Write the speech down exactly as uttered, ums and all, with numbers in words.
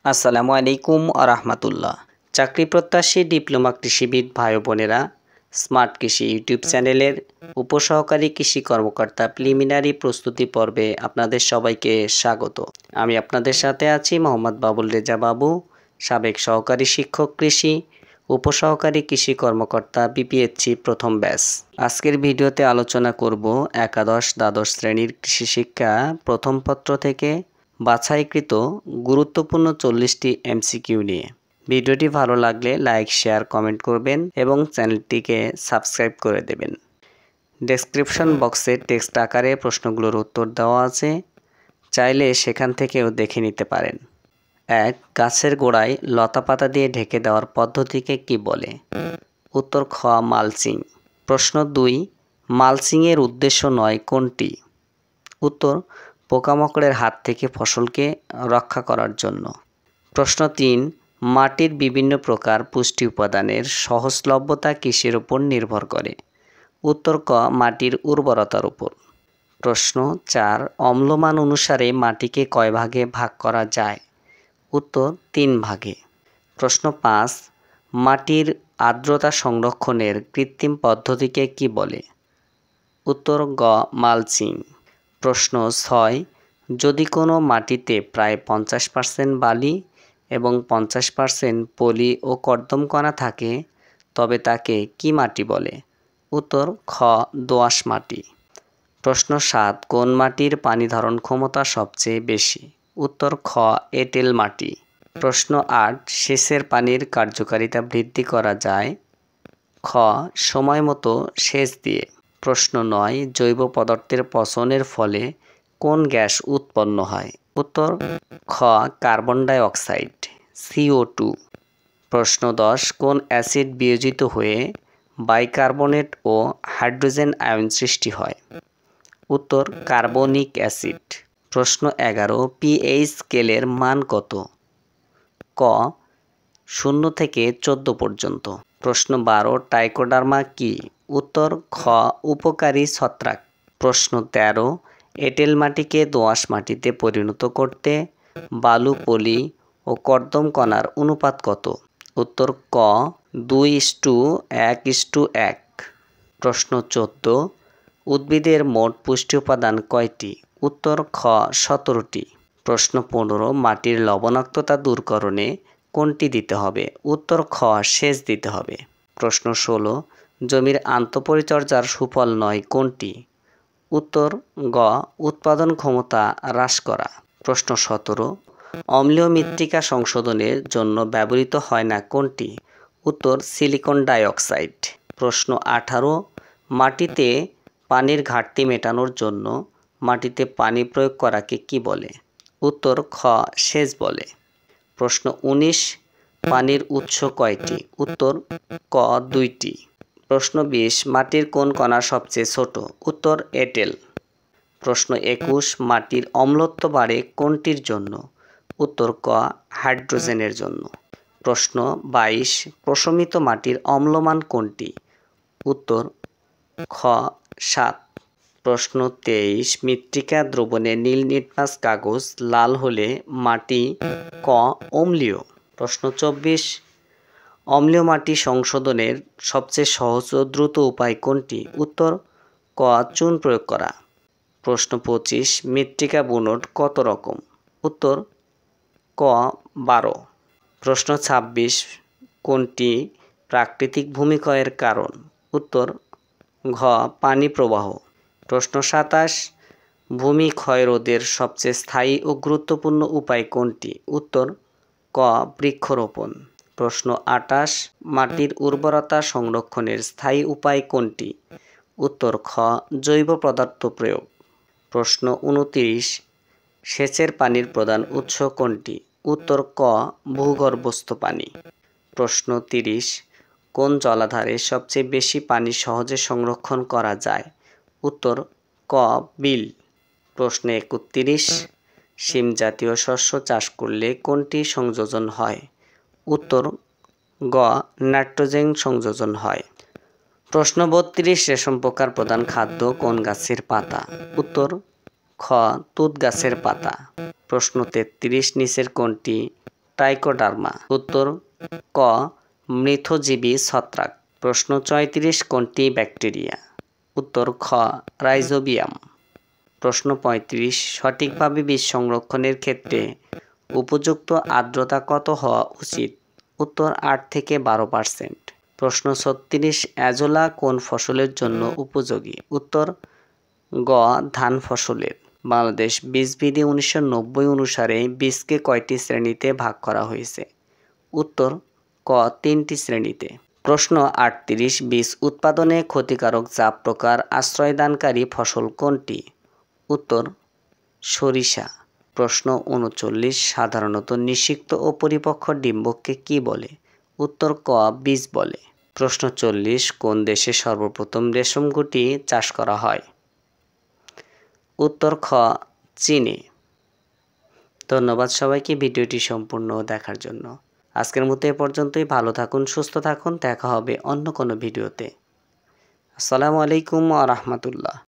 আসসালামু আলাইকুম আ রাহমাতুল্লাহ। চাকরি প্রত্যাশী ডিপ্লোমা কৃষিবিদ ভাই বোনেরা, স্মার্ট কৃষি ইউটিউব চ্যানেলের উপসহকারী কৃষি কর্মকর্তা প্রিলিমিনারি প্রস্তুতি পর্বে আপনাদের সবাইকে স্বাগত। আমি আপনাদের সাথে আছি মোহাম্মদ বাবুল রেজা বাবু, সাবেক সহকারী শিক্ষক কৃষি, উপসহকারী কৃষি কর্মকর্তা বিপিএসসি প্রথম ব্যাচ। আজকের ভিডিওতে আলোচনা করব একাদশ দ্বাদশ শ্রেণীর কৃষি শিক্ষা প্রথম পত্র থেকে বাছাইকৃত গুরুত্বপূর্ণ চল্লিশটি এমসিকিউ নিয়ে। ভিডিওটি ভালো লাগলে লাইক, শেয়ার, কমেন্ট করবেন এবং চ্যানেলটিকে সাবস্ক্রাইব করে দেবেন। ডেসক্রিপশন বক্সে টেক্সট আকারে প্রশ্নগুলোর উত্তর দেওয়া আছে, চাইলে সেখান থেকেও দেখে নিতে পারেন। এক, গাছের গোড়ায় লতা পাতা দিয়ে ঢেকে দেওয়ার পদ্ধতিকে কি বলে? উত্তর খ, মালচিং। প্রশ্ন দুই, মালচিংয়ের উদ্দেশ্য নয় কোনটি? উত্তর পোকামাকড়ের হাত থেকে ফসলকে রক্ষা করার জন্য। প্রশ্ন তিন, মাটির বিভিন্ন প্রকার পুষ্টি উপাদানের সহজলভ্যতা কিসের উপর নির্ভর করে? উত্তর ক, মাটির উর্বরতার উপর। প্রশ্ন চার, অম্লমান অনুসারে মাটিকে কয় ভাগে ভাগ করা যায়? উত্তর তিন ভাগে। প্রশ্ন পাঁচ, মাটির আর্দ্রতা সংরক্ষণের কৃত্রিম পদ্ধতিকে কি বলে? উত্তর গ, মালচিং। প্রশ্ন ছয়, যদি কোনো মাটিতে প্রায় পঞ্চাশ পার্সেন্ট বালি এবং পঞ্চাশ পার্সেন্ট পলি ও কর্দম কণা থাকে তবে তাকে কি মাটি বলে? উত্তর খ, দোআঁশ মাটি। প্রশ্ন সাত, কোন মাটির পানি ধারণ ক্ষমতা সবচেয়ে বেশি? উত্তর খ, এঁটেল মাটি। প্রশ্ন আট, সেচের পানির কার্যকারিতা বৃদ্ধি করা যায়? খ, সময় মতো সেচ দিয়ে। প্রশ্ন নয়, জৈব পদার্থের পচনের ফলে কোন গ্যাস উৎপন্ন হয়? উত্তর খ, carbon dioxide, CO two. প্রশ্ন দশ, কোন অ্যাসিড বিয়োজিত হয়ে বাইকার্বনেট ও হাইড্রোজেন আয়ন সৃষ্টি হয়? উত্তর কার্বনিক অ্যাসিড। প্রশ্ন এগারো, পিএইচ স্কেলের মান কত? ক, শূন্য থেকে চোদ্দ পর্যন্ত। প্রশ্ন বারো, ট্রাইকোডার্মা কি? উত্তর খ, উপকারী ছত্রাক। প্রশ্ন তেরো, এঁটেল মাটিকে দোআঁশ মাটিতে পরিণত করতে বালু, পলি ও কর্দম কণার অনুপাত কত? উত্তর ক, দুই ইস্টু এক ইস্টু এক। প্রশ্ন চোদ্দ, উদ্ভিদের মোট পুষ্টি উপাদান কয়টি? উত্তর খ, সতেরোটি। প্রশ্ন পনেরো, মাটির লবণাক্ততা দূরকরণে কোনটি দিতে হবে? উত্তর খ, সেচ দিতে হবে। প্রশ্ন ষোলো, জমির আন্তঃপরিচর্যার সুফল নয় কোনটি? উত্তর গ, উৎপাদন ক্ষমতা হ্রাস করা। প্রশ্ন সতেরো, অম্লীয় মৃত্তিকা সংশোধনের জন্য ব্যবহৃত হয় না কোনটি? উত্তর সিলিকন ডাইঅক্সাইড। প্রশ্ন আঠারো, মাটিতে পানির ঘাটতি মেটানোর জন্য মাটিতে পানি প্রয়োগ করাকে কি বলে? উত্তর খ, সেচ বলে। প্রশ্ন উনিশ, পানির উৎস কয়টি? উত্তর ক, দুইটি। প্রশ্ন বিশ, মাটির কোন কণা সবচেয়ে ছোট? উত্তর এঁটেল। প্রশ্ন একুশ, মাটির অম্লত্ব বাড়ে কোনটির জন্য? উত্তর ক, হাইড্রোজেনের জন্য। প্রশ্ন বাইশ, প্রশমিত মাটির অম্লমান কোনটি? উত্তর খ, সাত। প্রশ্ন তেইশ, মৃত্তিকা দ্রবণে নীল লিটমাস কাগজ লাল হলে মাটি ক, অম্লীয়। প্রশ্ন চব্বিশ, অম্লীয় মাটি সংশোধনের সবচেয়ে সহজ ও দ্রুত উপায় কোনটি? উত্তর ক, চুন প্রয়োগ করা। প্রশ্ন পঁচিশ, মৃত্তিকা বুনট কত রকম? উত্তর ক, বারো। প্রশ্ন ছাব্বিশ, কোনটি প্রাকৃতিক ভূমিক্ষয়ের কারণ? উত্তর ঘ, পানি প্রবাহ। প্রশ্ন সাতাশ, ভূমি ক্ষয় রোধের সবচেয়ে স্থায়ী ও গুরুত্বপূর্ণ উপায় কোনটি? উত্তর ক, বৃক্ষরোপণ। প্রশ্ন আটাশ, মাটির উর্বরতা সংরক্ষণের স্থায়ী উপায় কোনটি? উত্তর খ, জৈব পদার্থ প্রয়োগ। প্রশ্ন উনত্রিশ, সেচের পানির প্রধান উৎস কোনটি? উত্তর ক, ভূগর্ভস্থ পানি। প্রশ্ন তিরিশ, কোন জলাধারে সবচেয়ে বেশি পানি সহজে সংরক্ষণ করা যায়? উত্তর ক, বিল। প্রশ্ন একত্রিশ, শিম জাতীয় শস্য চাষ করলে কোনটি সংযোজন হয়? উত্তর গ, নাইট্রোজেন সংযোজন হয়। প্রশ্ন বত্রিশ, রেশম পোকার প্রধান খাদ্য কোন গাছের পাতা? উত্তর খ, তুঁত গাছের পাতা। প্রশ্ন তেত্রিশ, নিচের কোনটি ট্রাইকোডার্মা। উত্তর ক মৃতজীবী ছত্রাক। প্রশ্ন চৌত্রিশ কোনটি ব্যাকটেরিয়া? উত্তর খ রাইজোবিয়াম। প্রশ্ন পঁয়ত্রিশ সঠিকভাবে বীজ সংরক্ষণের ক্ষেত্রে উপযুক্ত আর্দ্রতা কত হওয়া উচিত? উত্তর আট থেকে বারো পার্সেন্ট। প্রশ্ন ছত্রিশ অ্যাজোলা কোন ফসলের জন্য উপযোগী? উত্তর গ ধান ফসলের। বাংলাদেশ বীজবিধি উনিশশো নব্বই অনুসারে বীজকে কয়টি শ্রেণীতে ভাগ করা হয়েছে? উত্তর ক তিনটি শ্রেণীতে। প্রশ্ন আটত্রিশ বীজ উৎপাদনে ক্ষতিকারক জাপ পোকার আশ্রয়দানকারী ফসল কোনটি? উত্তর সরিষা। প্রশ্ন উনচল্লিশ সাধারণত নিষিক্ত ও পরিপক্ক ডিম্বককে কি বলে? উত্তর ক বীজ বলে। প্রশ্ন চল্লিশ কোন দেশে সর্বপ্রথম রেশম গুটি চাষ করা হয়? উত্তর খ চীনে। ধন্যবাদ সবাইকে ভিডিওটি সম্পূর্ণ দেখার জন্য। আজকের মতো এ পর্যন্তই। ভালো থাকুন, সুস্থ থাকুন। দেখা হবে অন্য কোনো ভিডিওতে। আসসালামু আলাইকুম ওয়া রাহমাতুল্লাহ।